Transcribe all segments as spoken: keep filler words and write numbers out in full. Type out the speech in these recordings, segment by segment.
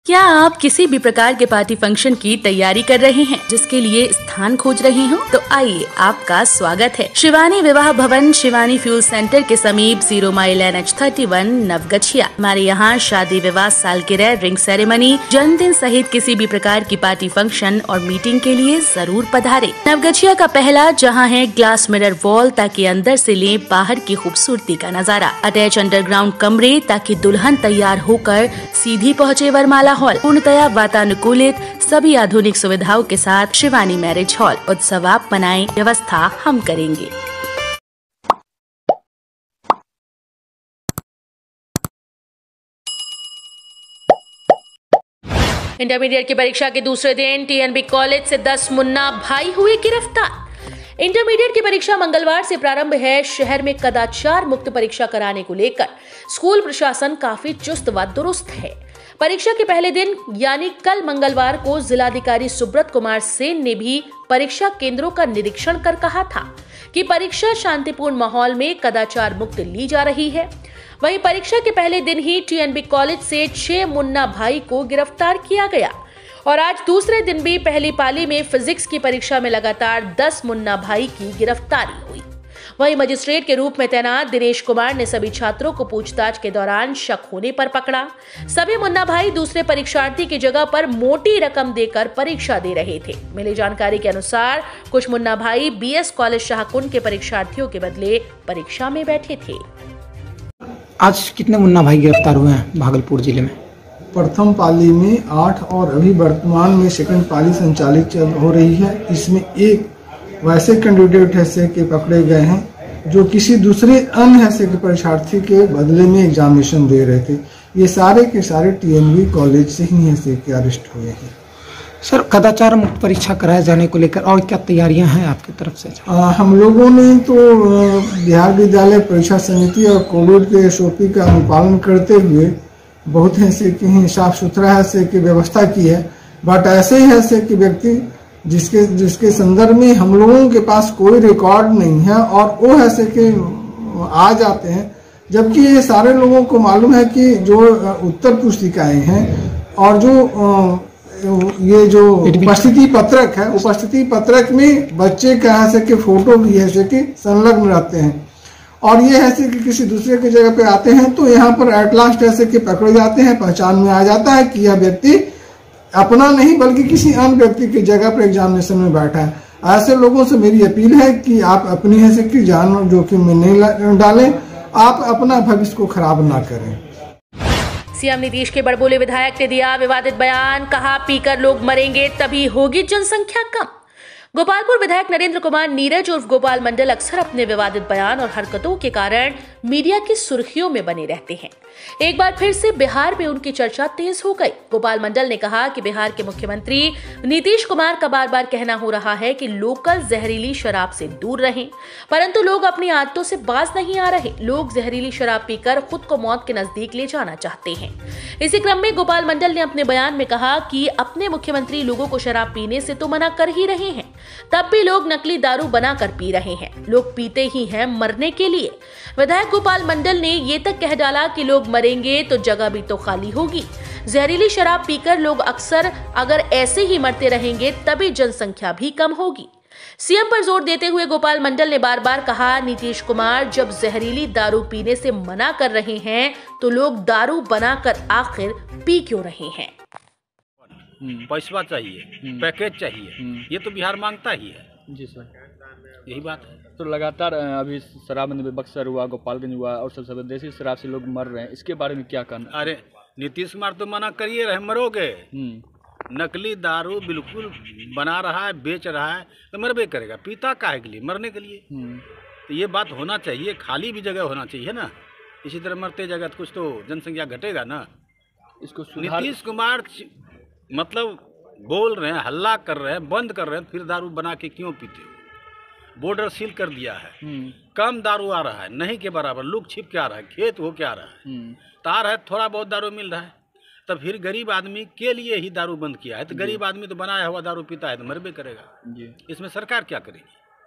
क्या आप किसी भी प्रकार के पार्टी फंक्शन की तैयारी कर रहे हैं, जिसके लिए स्थान खोज रहे हो? तो आइए, आपका स्वागत है शिवानी विवाह भवन, शिवानी फ्यूल सेंटर के समीप, zero mile N H thirty one, Naugachia. हमारे यहाँ शादी, विवाह, सालगिरह, रिंग सेरेमनी, जन्मदिन सहित किसी भी प्रकार की पार्टी फंक्शन और मीटिंग के लिए जरूर पधारे। नवगछिया का पहला जहाँ है ग्लास मिरर वॉल, ताकि अंदर से ले बाहर की खूबसूरती का नजारा। अटैच अंडरग्राउंड कमरे, ताकि दुल्हन तैयार होकर सीधी पहुँचे वरमाला हॉल। पूर्णतया वातानुकूलित, सभी आधुनिक सुविधाओं के साथ शिवानी मैरिज हॉल। उत्सव आप मनाएं, व्यवस्था हम करेंगे। इंटरमीडिएट की परीक्षा के दूसरे दिन टी एन बी कॉलेज से दस मुन्ना भाई हुए गिरफ्तार। इंटरमीडिएट की परीक्षा मंगलवार से प्रारंभ है। शहर में कदाचार मुक्त परीक्षा कराने को लेकर स्कूल प्रशासन काफी चुस्त व दुरुस्त है। परीक्षा के पहले दिन यानी कल मंगलवार को जिलाधिकारी सुब्रत कुमार सेन ने भी परीक्षा केंद्रों का निरीक्षण कर कहा था कि परीक्षा शांतिपूर्ण माहौल में कदाचार मुक्त ली जा रही है। वहीं परीक्षा के पहले दिन ही टी एन बी कॉलेज से छह मुन्ना भाई को गिरफ्तार किया गया और आज दूसरे दिन भी पहली पाली में फिजिक्स की परीक्षा में लगातार दस मुन्ना भाई की गिरफ्तारी हुई। वहीं मजिस्ट्रेट के रूप में तैनात दिनेश कुमार ने सभी छात्रों को पूछताछ के दौरान शक होने पर पकड़ा। सभी मुन्ना भाई दूसरे परीक्षार्थी की जगह पर मोटी रकम देकर परीक्षा दे रहे थे। मिली जानकारी के अनुसार कुछ मुन्ना भाई बी एस कॉलेज शाहकुंड के परीक्षार्थियों के बदले परीक्षा में बैठे थे। आज कितने मुन्ना भाई गिरफ्तार हुए हैं भागलपुर जिले में? प्रथम पाली में आठ और अभी वर्तमान में सेकंड पाली संचालित चल हो रही है। इसमें एक वैसे कैंडिडेट हैसे के पकड़े गए हैं जो किसी दूसरे अन्य हैसे के परीक्षार्थी के बदले में एग्जामिनेशन दे रहे थे। ये सारे के सारे टी एन बी कॉलेज से ही हैसे के अरेस्ट हुए हैं। सर, कदाचार मुक्त परीक्षा कराए जाने को लेकर और क्या तैयारियां हैं आपकी तरफ से? आ, हम लोगों ने तो बिहार विद्यालय परीक्षा समिति और कोविड के एस ओ पी का अनुपालन करते हुए बहुत हैसे की साफ सुथरा हैसे की व्यवस्था की है। बट ऐसे ही हैसे कि व्यक्ति जिसके जिसके संदर्भ में हम लोगों के पास कोई रिकॉर्ड नहीं है और वो ऐसे के आ जाते हैं, जबकि ये सारे लोगों को मालूम है कि जो उत्तर पुस्तिकाएं हैं और जो ये जो उपस्थिति पत्रक है, उपस्थिति पत्रक में बच्चे का ऐसे के फोटो भी ऐसे के संलग्न रहते हैं और ये ऐसे कि किसी दूसरे की जगह पे आते हैं तो यहाँ पर एट लास्ट ऐसे के पकड़े जाते हैं। पहचान में आ जाता है कि यह व्यक्ति अपना नहीं बल्कि किसी अन्य व्यक्ति की जगह पर एग्जामिनेशन में बैठा है। ऐसे लोगों से मेरी अपील है कि आप अपनी हैसियत की जान जोखिम में नहीं डालें, आप अपना भविष्य को खराब ना करें। सीएम नीतीश के बड़बोले विधायक ने दिया विवादित बयान, कहा पीकर लोग मरेंगे तभी होगी जनसंख्या कम। गोपालपुर विधायक नरेंद्र कुमार नीरज उर्फ गोपाल मंडल अक्सर अपने विवादित बयान और हरकतों के कारण मीडिया की सुर्खियों में बने रहते हैं। एक बार फिर से बिहार में उनकी चर्चा तेज हो गई। गोपाल मंडल ने कहा कि बिहार के मुख्यमंत्री नीतीश कुमार का बार बार कहना हो रहा है कि लोकल जहरीली शराब से दूर रहें, परंतु लोग अपनी आदतों से बाज नहीं आ रहे। लोग जहरीली शराब पीकर खुद को मौत के नजदीक ले जाना चाहते हैं। इसी क्रम में गोपाल मंडल ने अपने बयान में कहा कि अपने मुख्यमंत्री लोगों को शराब पीने से तो मना कर ही रहे हैं, तब भी लोग नकली दारू बनाकर पी रहे हैं। लोग पीते ही हैं मरने के लिए। विधायक गोपाल मंडल ने ये तक कह डाला कि लोग मरेंगे तो जगह भी तो खाली होगी। जहरीली शराब पीकर लोग अक्सर अगर ऐसे ही मरते रहेंगे तभी जनसंख्या भी कम होगी। सीएम पर जोर देते हुए गोपाल मंडल ने बार बार कहा, नीतीश कुमार जब जहरीली दारू पीने से मना कर रहे हैं तो लोग दारू बनाकर आखिर पी क्यों रहे हैं? पैसा चाहिए, पैकेज चाहिए, ये तो बिहार मांगता ही है। जी सर, यही बात है। तो लगातार अभी शराबबंदी में बक्सर हुआ, गोपालगंज हुआ और सब सब देसी शराब से लोग मर रहे हैं, इसके बारे में क्या कहना? अरे नीतीश कुमार तो मना करिए रहे, मरोगे। नकली दारू बिल्कुल बना रहा है, बेच रहा है तो मरबे करेगा। पीता काहे के लिए? मरने के लिए। तो ये बात होना चाहिए, खाली भी जगह होना चाहिए ना। इसी तरह मरते जगह तो कुछ तो जनसंख्या घटेगा ना। इसको नीतीश कुमार मतलब बोल रहे हैं, हल्ला कर रहे हैं, बंद कर रहे हैं, फिर दारू बना के क्यों पीते हो? बॉर्डर सील कर दिया है, कम दारू आ रहा है, नहीं के बराबर। लुक छिप के आ रहा है, खेत हो के आ रहा है, तार है, थोड़ा बहुत दारू मिल रहा है। तब फिर गरीब आदमी के लिए ही दारू बंद किया है। तो गरीब आदमी तो बनाया हुआ दारू पीता है तो मरबे करेगा। इसमें सरकार क्या करेगी?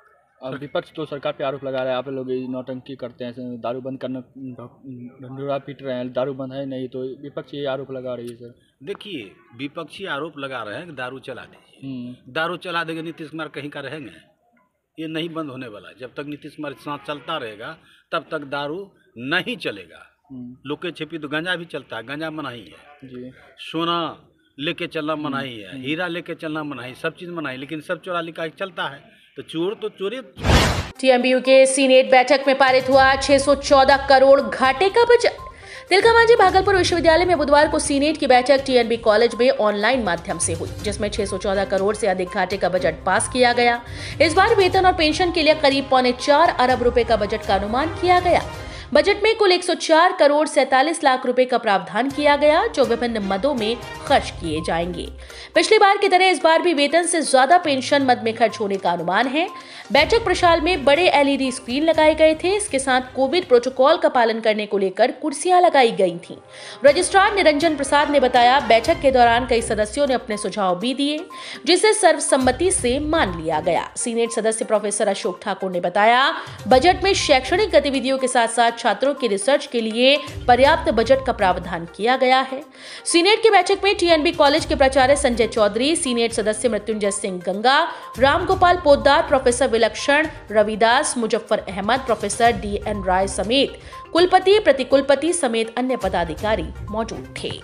अब विपक्ष तो सरकार पे आरोप लगा रहा है, आप लोग नौटंकी करते हैं, दारू बंद करना, ढंढूरा पीट रहे हैं, दारू बंद है नहीं, तो विपक्ष ये आरोप लगा रही है सर। देखिए, विपक्षी आरोप लगा रहे हैं कि दारू चला दीजिए, दारू चला देंगे नीतीश कुमार कहीं का रहेंगे, ये नहीं बंद होने वाला। जब तक नीतीश कुमार साथ चलता रहेगा तब तक दारू नहीं चलेगा। लुके छिपी तो गंजा भी चलता है, गंजा मनाही है जी, सोना लेके चलना मनाही है, हीरा लेके चलना मनाही, सब चीज मनाही, लेकिन सब चोरा लिखा चलता है, तो चोर तो चोरी। टीएमबीयू के सीनेट बैठक में पारित हुआ छह सौ चौदह करोड़ घाटे का बजट। तिलका-मांझी भागलपुर विश्वविद्यालय में बुधवार को सीनेट की बैठक टीएनबी कॉलेज में ऑनलाइन माध्यम से हुई, जिसमें छह सौ चौदह करोड़ से अधिक घाटे का बजट पास किया गया। इस बार वेतन और पेंशन के लिए करीब पौने चार अरब रुपए का बजट का अनुमान किया गया। बजट में कुल एक सौ चार करोड़ सैंतालीस लाख रुपए का प्रावधान किया गया, जो विभिन्न मदों में खर्च किए जाएंगे। पिछली बार की तरह इस बार भी वेतन से ज्यादा पेंशन मद में खर्च होने का अनुमान है। बैठक प्रशाल में बड़े एलईडी स्क्रीन लगाए गए थे। इसके साथ कोविड प्रोटोकॉल का पालन करने को लेकर कुर्सियां लगाई गई थीं। रजिस्ट्रार निरंजन प्रसाद ने बताया, बैठक के दौरान कई सदस्यों ने अपने सुझाव भी दिए, जिसे सर्वसम्मति से मान लिया गया। सीनेट सदस्य प्रोफेसर अशोक ठाकुर ने बताया, बजट में शैक्षणिक गतिविधियों के साथ साथ छात्रों की रिसर्च के लिए पर्याप्त बजट का प्रावधान किया गया है। सीनेट की बैठक में टीएनबी कॉलेज के प्राचार्य संजय चौधरी, सीनेट सदस्य Mrityunjay Singh Ganga, Ramgopal Poddar, professor Vilakshan Ravidas, Muzaffar Ahmad, professor D N Rai समेत कुलपति, प्रतिकुलपति समेत अन्य पदाधिकारी मौजूद थे।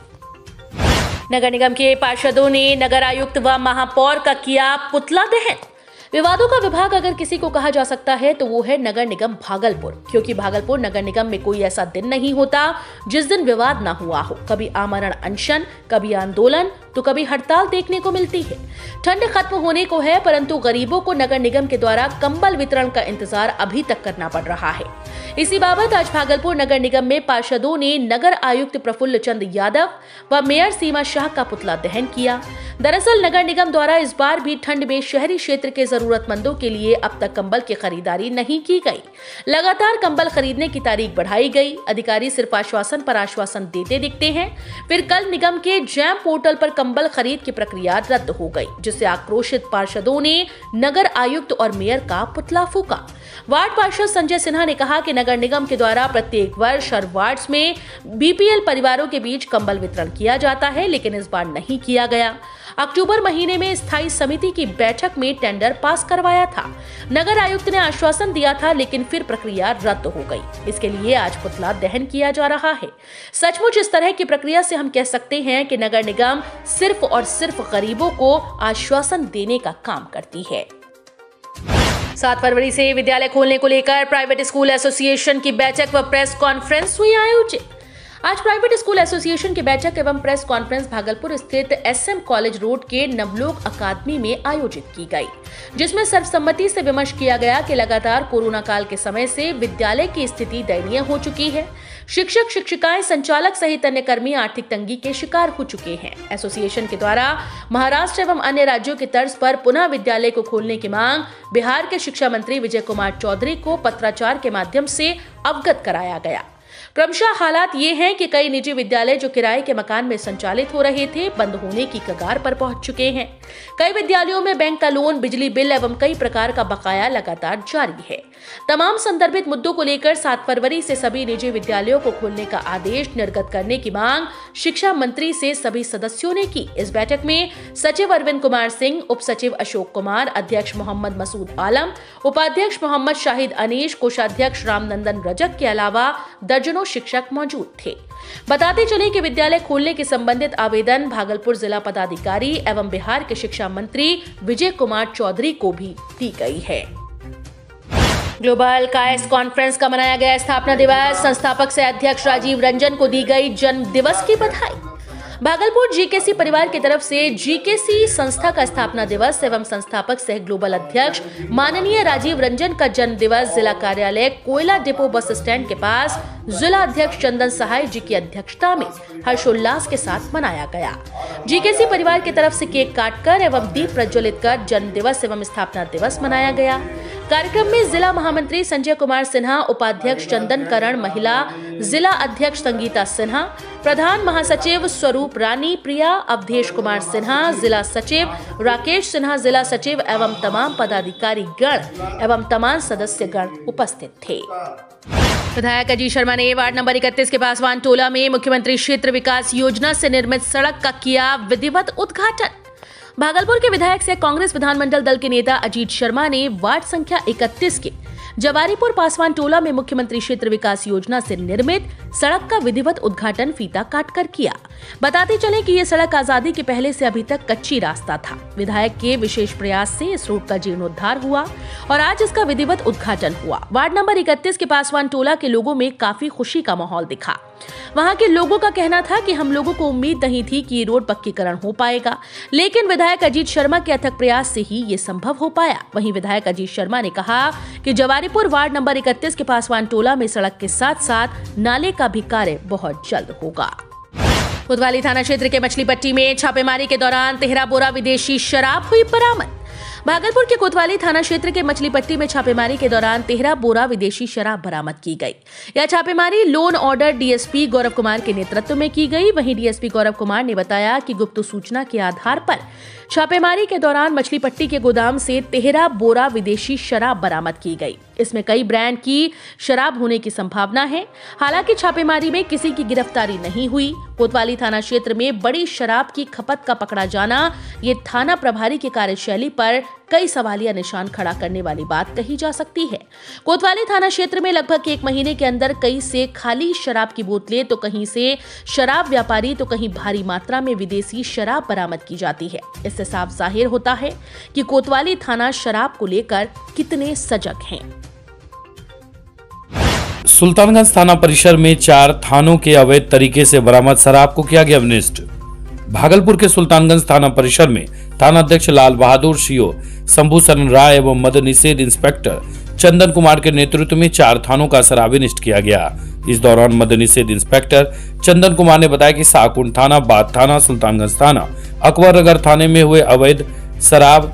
नगर निगम के पार्षदों ने नगर आयुक्त व महापौर का किया पुतला दहन। विवादों का विभाग अगर किसी को कहा जा सकता है तो वो है नगर निगम भागलपुर, क्योंकि भागलपुर नगर निगम में कोई ऐसा दिन नहीं होता जिस दिन विवाद ना हुआ हो। कभी आमरण अनशन, कभी आंदोलन, तो कभी हड़ताल देखने को मिलती है। ठंड खत्म होने को है, परंतु गरीबों को नगर निगम के द्वारा कंबल वितरण का इंतजार अभी तक करना पड़ रहा है। इसी बाबत आज भागलपुर नगर निगम में पार्षदों ने नगर आयुक्त प्रफुल्ल चंद यादव व मेयर सीमा शाह का पुतला दहन किया। दरअसल नगर निगम द्वारा इस बार भी ठंड में शहरी क्षेत्र के जरूरतमंदों के लिए अब तक कंबल की खरीदारी नहीं की गई। लगातार कंबल खरीदने की तारीख बढ़ाई गई। अधिकारी सिर्फ आश्वासन पर आश्वासन देते दिखते हैं। फिर कल निगम के जैम पोर्टल पर कंबल खरीद की प्रक्रिया रद्द हो गई, जिससे आक्रोशित पार्षदों ने नगर आयुक्त और मेयर का पुतला फूका। वार्ड पार्षद संजय सिन्हा ने कहा कि नगर निगम के द्वारा प्रत्येक वर्ष हर वार्ड में बीपीएल परिवारों के बीच कंबल वितरण किया जाता है, लेकिन इस बार नहीं किया गया। अक्टूबर महीने में स्थायी समिति की बैठक में टेंडर पास करवाया था। नगर आयुक्त ने आश्वासन दिया था, लेकिन फिर प्रक्रिया रद्द हो गई। इसके लिए आज पुतला दहन किया जा रहा है। सचमुच इस तरह की प्रक्रिया से हम कह सकते हैं कि नगर निगम सिर्फ और सिर्फ गरीबों को आश्वासन देने का काम करती है। सात फरवरी से विद्यालय खोलने को लेकर प्राइवेट स्कूल एसोसिएशन की बैठक व प्रेस कॉन्फ्रेंस हुई आयोजित। आज प्राइवेट स्कूल एसोसिएशन की बैठक एवं प्रेस कॉन्फ्रेंस भागलपुर स्थित एसएम कॉलेज रोड के नवलोक अकादमी में आयोजित की गई, जिसमें सर्वसम्मति से विमर्श किया गया कि लगातार कोरोना काल के समय से विद्यालय की स्थिति दयनीय हो चुकी है। शिक्षक, शिक्षिकाएं, संचालक सहित अन्य कर्मी आर्थिक तंगी के शिकार हो चुके हैं। एसोसिएशन के द्वारा महाराष्ट्र एवं अन्य राज्यों की तर्ज पर पुनः विद्यालय को खोलने की मांग बिहार के शिक्षा मंत्री विजय कुमार चौधरी को पत्राचार के माध्यम से अवगत कराया गया। क्रमशः हालात ये हैं कि कई निजी विद्यालय जो किराए के मकान में संचालित हो रहे थे, बंद होने की कगार पर पहुंच चुके हैं। कई विद्यालयों में बैंक का लोन, बिजली बिल एवं कई प्रकार का बकाया लगातार जारी है। तमाम संदर्भित मुद्दों को लेकर सात फरवरी से सभी निजी विद्यालयों को खोलने का आदेश निर्गत करने की मांग शिक्षा मंत्री से सभी सदस्यों ने की। इस बैठक में सचिव अरविंद कुमार सिंह, उप सचिव अशोक कुमार, अध्यक्ष मोहम्मद मसूद आलम, उपाध्यक्ष मोहम्मद शाहिद अनीश, कोषाध्यक्ष रामनंदन रजक के अलावा दर्जनों शिक्षक मौजूद थे। बताते चले कि विद्यालय खोलने के संबंधित आवेदन भागलपुर जिला पदाधिकारी एवं बिहार के शिक्षा मंत्री विजय कुमार चौधरी को भी दी गई है। ग्लोबल कायस कॉन्फ्रेंस का मनाया गया स्थापना दिवस। संस्थापक से अध्यक्ष राजीव रंजन को दी गई जन्म दिवस की बधाई। भागलपुर जीकेसी परिवार की तरफ से जीकेसी संस्था का स्थापना दिवस एवं संस्थापक सह ग्लोबल अध्यक्ष माननीय राजीव रंजन का जन्म दिवस जिला कार्यालय कोयला डिपो बस स्टैंड के पास जिला अध्यक्ष चंदन सहाय जी की अध्यक्षता में हर्षोल्लास के साथ मनाया गया। जीकेसी परिवार की तरफ से केक काटकर एवं दीप प्रज्वलित कर जन्म दिवस एवं स्थापना दिवस मनाया गया। कार्यक्रम में जिला महामंत्री संजय कुमार सिन्हा, उपाध्यक्ष चंदन करण, महिला जिला अध्यक्ष संगीता सिन्हा, प्रधान महासचिव स्वरूप रानी प्रिया, अवधेश कुमार सिन्हा, जिला सचिव राकेश सिन्हा, जिला सचिव एवं तमाम पदाधिकारी गण एवं तमाम सदस्य गण उपस्थित थे। विधायक अजीत शर्मा ने वार्ड नंबर इकतीस के पासवान टोला में मुख्यमंत्री क्षेत्र विकास योजना से निर्मित सड़क का किया विधिवत उद्घाटन। भागलपुर के विधायक से कांग्रेस विधानमंडल दल के नेता अजीत शर्मा ने वार्ड संख्या इकतीस के जवारीपुर पासवान टोला में मुख्यमंत्री क्षेत्र विकास योजना से निर्मित सड़क का विधिवत उद्घाटन फीता काटकर किया। बताते चले कि यह सड़क आजादी के पहले से अभी तक कच्ची रास्ता था। विधायक के विशेष प्रयास से इस रोड का जीर्णोद्धार हुआ और आज इसका विधिवत उद्घाटन हुआ। वार्ड नंबर इकतीस के पासवान टोला के लोगों में काफी खुशी का माहौल दिखा। वहां के लोगों का कहना था कि हम लोगों को उम्मीद नहीं थी कि ये रोड पक्कीकरण हो पाएगा, लेकिन विधायक अजीत शर्मा के अथक प्रयास से ही ये संभव हो पाया। वहीं विधायक अजीत शर्मा ने कहा कि जवारीपुर वार्ड नंबर इकतीस के पासवान टोला में सड़क के साथ साथ नाले का भी कार्य बहुत जल्द होगा। कोतवाली थाना क्षेत्र के मछली पट्टी में छापेमारी के दौरान तेरह बोरा विदेशी शराब हुई बरामद। भागलपुर के कोतवाली थाना क्षेत्र के मछली पट्टी में छापेमारी के दौरान तेरह बोरा विदेशी शराब बरामद की गई। यह छापेमारी law and order DSP Gaurav Kumar के नेतृत्व में की गई। वहीं डीएसपी गौरव कुमार ने बताया कि गुप्त सूचना के आधार पर छापेमारी के दौरान मछली पट्टी के गोदाम से तेरह बोरा विदेशी शराब बरामद की गई। इसमें कई ब्रांड की शराब होने की संभावना है। हालांकि छापेमारी में किसी की गिरफ्तारी नहीं हुई। कोतवाली थाना क्षेत्र में बड़ी शराब की खपत का पकड़ा जाना ये थाना प्रभारी की कार्यशैली पर कई सवालिया निशान खड़ा करने वाली बात कही जा सकती है। कोतवाली थाना क्षेत्र में लगभग एक महीने के अंदर कई से खाली शराब की बोतलें, तो कहीं से शराब व्यापारी, तो कहीं भारी मात्रा में विदेशी शराब बरामद की जाती है। इससे साफ जाहिर होता है कि कोतवाली थाना शराब को लेकर कितने सजग हैं। सुल्तानगंज थाना परिसर में चार थानों के अवैध तरीके से बरामद शराब को किया गया विनिष्ट। भागलपुर के सुल्तानगंज थाना परिसर में थाना अध्यक्ष लाल बहादुर सीओ शंभू शरण राय एवं मद निषेध इंस्पेक्टर चंदन कुमार के नेतृत्व में चार थानों का शराब विनिष्ट किया गया। इस दौरान मद निषेध इंस्पेक्टर चंदन कुमार ने बताया कि शाहकुंड थाना, बाथ थाना, सुल्तानगंज थाना, अकबरनगर थाने में हुए अवैध शराब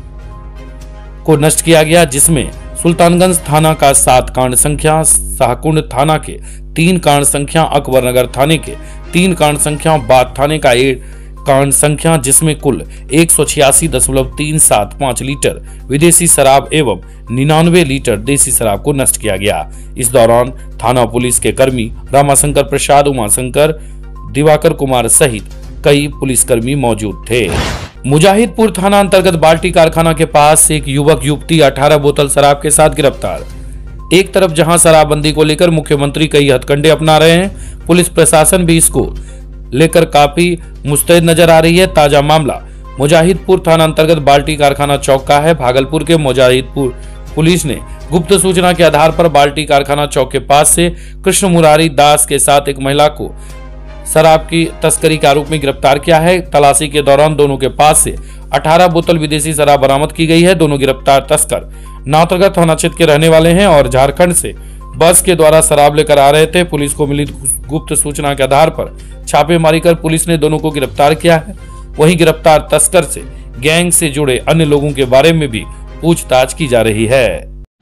को नष्ट किया गया, जिसमें सुल्तानगंज थाना का सात कांड संख्या, शाहकुंड थाना के तीन कांड संख्या, अकबरनगर थाने के तीन कांड संख्या, बाथ थाने का एक कांड संख्या, जिसमें कुल एक सौ छियासी दशमलव तीन सात पाँच लीटर विदेशी शराब एवं निन्यानवे लीटर देसी शराब को नष्ट किया गया। इस दौरान थाना पुलिस के कर्मी रामाशंकर प्रसाद, उमाशंकर, दिवाकर कुमार सहित कई पुलिसकर्मी मौजूद थे। मुजाहिदपुर थाना अंतर्गत बाल्टी कारखाना के पास एक युवक युवती अठारह बोतल शराब के साथ गिरफ्तार। एक तरफ जहां शराबबंदी को लेकर मुख्यमंत्री कई हथकंडे अपना रहे हैं, पुलिस प्रशासन भी इसको लेकर काफी मुस्तैद नजर आ रही है। ताजा मामला मुजाहिदपुर थाना अंतर्गत बाल्टी कारखाना चौक का है। भागलपुर के मुजाहिदपुर पुलिस ने गुप्त सूचना के आधार पर बाल्टी कारखाना चौक के पास से कृष्ण मुरारी दास के साथ एक महिला को शराब की तस्करी के आरोप में गिरफ्तार किया है। तलाशी के दौरान दोनों के पास से अठारह बोतल विदेशी शराब बरामद की गई है। दोनों गिरफ्तार तस्कर नाथनगर थाना क्षेत्र के रहने वाले हैं और झारखंड से बस के द्वारा शराब लेकर आ रहे थे। पुलिस को मिली गुप्त सूचना के आधार पर छापेमारी कर पुलिस ने दोनों को गिरफ्तार किया है। वहीं गिरफ्तार तस्कर से गैंग से जुड़े अन्य लोगों के बारे में भी पूछताछ की जा रही है।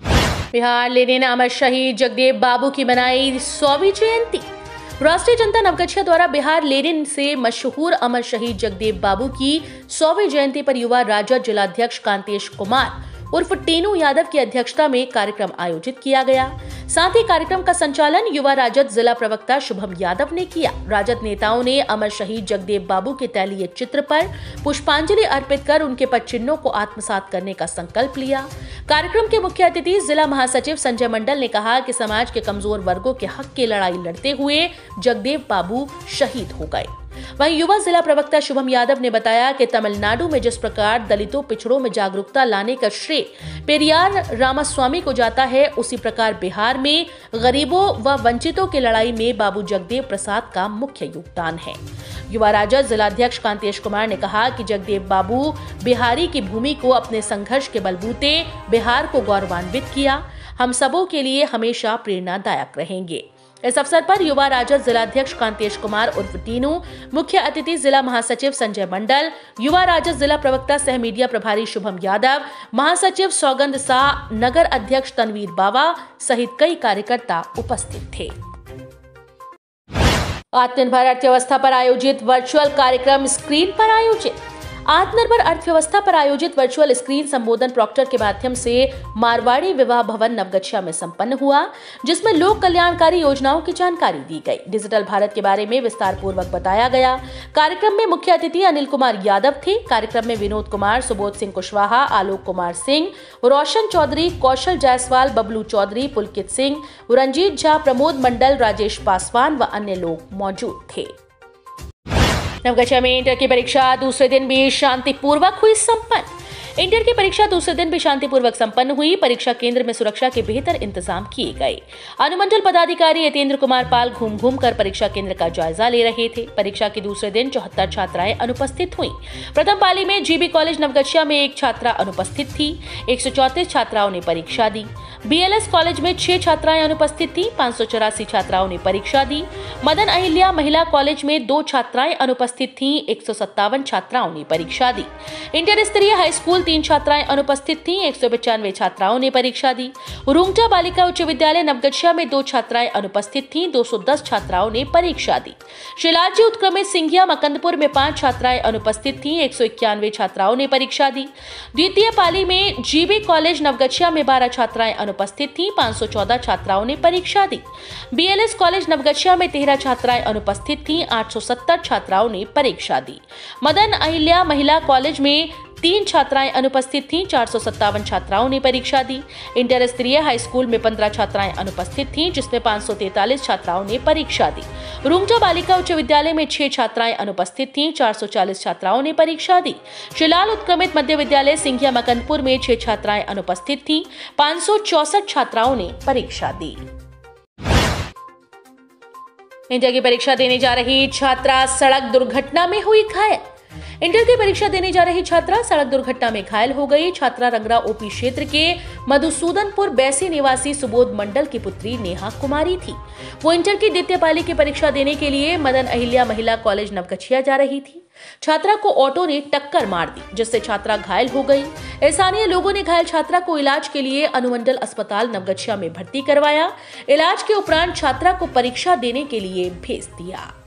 बिहार लेनिन अमर शहीद जगदेव बाबू की मनाई सौवीं जयंती। राष्ट्रीय जनता नवगछिया द्वारा बिहार लेनिन से मशहूर अमर शहीद जगदेव बाबू की सौवीं जयंती पर युवा राजद जिलाध्यक्ष कांतेश कुमार उर्फ टीनू यादव की अध्यक्षता में कार्यक्रम आयोजित किया गया। साथ ही कार्यक्रम का संचालन युवा राजद जिला प्रवक्ता शुभम यादव ने किया। राजद नेताओं ने अमर शहीद जगदेव बाबू के तैलीय चित्र पर पुष्पांजलि अर्पित कर उनके पदचिन्हों को आत्मसात करने का संकल्प लिया। कार्यक्रम के मुख्य अतिथि जिला महासचिव संजय मंडल ने कहा कि समाज के कमजोर वर्गों के हक की लड़ाई लड़ते हुए जगदेव बाबू शहीद हो गए। वहीं युवा जिला प्रवक्ता शुभम यादव ने बताया कि तमिलनाडु में जिस प्रकार दलितों पिछड़ों में जागरूकता लाने का श्रेय पेरियार रामास्वामी को जाता है, उसी प्रकार बिहार में गरीबों व वंचितों की लड़ाई में बाबू जगदेव प्रसाद का मुख्य योगदान है। युवा राजद जिलाध्यक्ष कांतेश कुमार ने कहा कि जगदेव बाबू बिहारी की भूमि को अपने संघर्ष के बलबूते बिहार को गौरवान्वित किया, हम सबों के लिए हमेशा प्रेरणादायक रहेंगे। इस अवसर पर युवा राजद जिलाध्यक्ष कांतेश कुमार उर्फ टीनू, मुख्य अतिथि जिला महासचिव संजय मंडल, युवा राजद जिला प्रवक्ता सह मीडिया प्रभारी शुभम यादव, महासचिव सौगंध शाह, नगर अध्यक्ष तनवीर बावा सहित कई कार्यकर्ता उपस्थित थे। आत्मनिर्भर अर्थव्यवस्था पर आयोजित वर्चुअल कार्यक्रम स्क्रीन पर आयोजित आत्मनिर्भर अर्थव्यवस्था पर आयोजित वर्चुअल स्क्रीन संबोधन प्रॉक्टर के माध्यम से मारवाड़ी विवाह भवन नवगछिया में संपन्न हुआ, जिसमें लोक कल्याणकारी योजनाओं की जानकारी दी गई। डिजिटल भारत के बारे में विस्तार पूर्वक बताया गया। कार्यक्रम में मुख्य अतिथि अनिल कुमार यादव थे। कार्यक्रम में विनोद कुमार, सुबोध सिंह कुशवाहा, आलोक कुमार सिंह, रोशन चौधरी, कौशल जायसवाल, बबलू चौधरी, पुलकित सिंह, रंजीत झा, प्रमोद मंडल, राजेश पासवान व अन्य लोग मौजूद थे। नवगछिया में इंटर की परीक्षा दूसरे दिन भी शांतिपूर्वक हुई संपन्न। इंटर की परीक्षा दूसरे दिन भी शांतिपूर्वक संपन्न हुई। परीक्षा केंद्र में सुरक्षा के बेहतर इंतजाम किए गए। अनुमंडल पदाधिकारी यतेंद्र कुमार पाल घूम घूम कर परीक्षा केंद्र का जायजा ले रहे थे। परीक्षा के दूसरे दिन चौहत्तर छात्राएं अनुपस्थित हुई। प्रथम पाली में जीबी कॉलेज नवगछिया में एक छात्रा अनुपस्थित थी। एक सौ चौंतीस छात्राओं ने परीक्षा दी। बीएलएस कॉलेज में छह छात्राएं अनुपस्थित थी। पाँच सौ चौरासी छात्राओं ने परीक्षा दी। मदन अहिल्या महिला कॉलेज में दो छात्राएं अनुपस्थित थी। एक सौ सत्तावन छात्राओं ने परीक्षा दी। इंटर स्तरीय हाई स्कूल तीन छात्राएं अनुपस्थित थीं। एक सौ पचानवे छात्राओं ने परीक्षा दी। रुंगटा बालिका उच्च विद्यालय नवगछिया में दो छात्राएं अनुपस्थित थीं। दो सौ दस छात्राओं ने परीक्षा दी। शिलाजी उत्क्रमित सिंघिया मकंदपुर में पांच छात्राएं अनुपस्थित थीं। एक सौ इक्यानवे छात्राओं ने परीक्षा दी। द्वितीय पाली में जीबी कॉलेज नवगछिया में बारह छात्राएं अनुपस्थित थीं। पाँच सौ चौदह छात्राओं ने परीक्षा दी। बीएलएस कॉलेज नवगछिया में तेरह छात्राएं अनुपस्थित थीं। आठ सौ सत्तर छात्राओं ने परीक्षा दी। मदन अहिल्या महिला कॉलेज में तीन छात्राएं अनुपस्थित थीं। चार सौ सत्तावन छात्राओं ने परीक्षा दी। इंटर स्तरीय हाई स्कूल में पंद्रह छात्राएं अनुपस्थित थीं, जिसमें पाँच सौ तैंतालीस छात्राओं ने परीक्षा दी। रुंगटा बालिका उच्च विद्यालय में छह छात्राएं अनुपस्थित थीं। चार सौ चालीस छात्राओं ने परीक्षा दी। शिलाल उत्क्रमित मध्य विद्यालय सिंघिया मकंदपुर में छह छात्राएं अनुपस्थित थीं। पाँच सौ चौसठ छात्राओं ने परीक्षा दी। इंटर की परीक्षा देने जा रही छात्रा सड़क दुर्घटना में हुई घायल। इंटर की परीक्षा देने जा रही छात्रा सड़क दुर्घटना में घायल हो गई। छात्रा रंगरा ओपी क्षेत्र के मधुसूदनपुर बैसी निवासी सुबोध मंडल की पुत्री नेहा कुमारी थी। वो इंटर की द्वितीय पाली की परीक्षा देने के लिए मदन अहिल्या महिला कॉलेज नवगछिया जा रही थी। छात्रा को ऑटो ने टक्कर मार दी, जिससे छात्रा घायल हो गई। स्थानीय लोगों ने घायल छात्रा को इलाज के लिए अनुमंडल अस्पताल नवगछिया में भर्ती करवाया। इलाज के उपरांत छात्रा को परीक्षा देने के लिए भेज दिया।